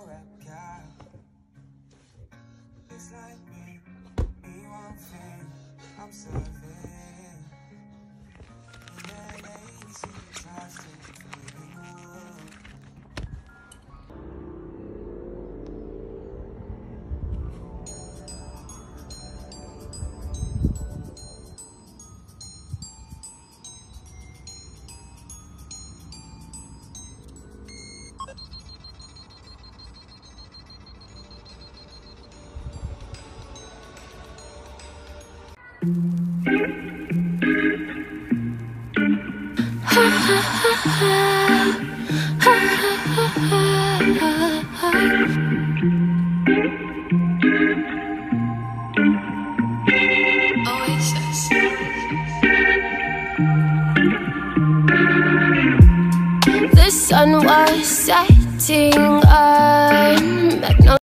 rap guy. It's like me one thing I'm serving. And that lady, she tries to make me move. The sun was setting on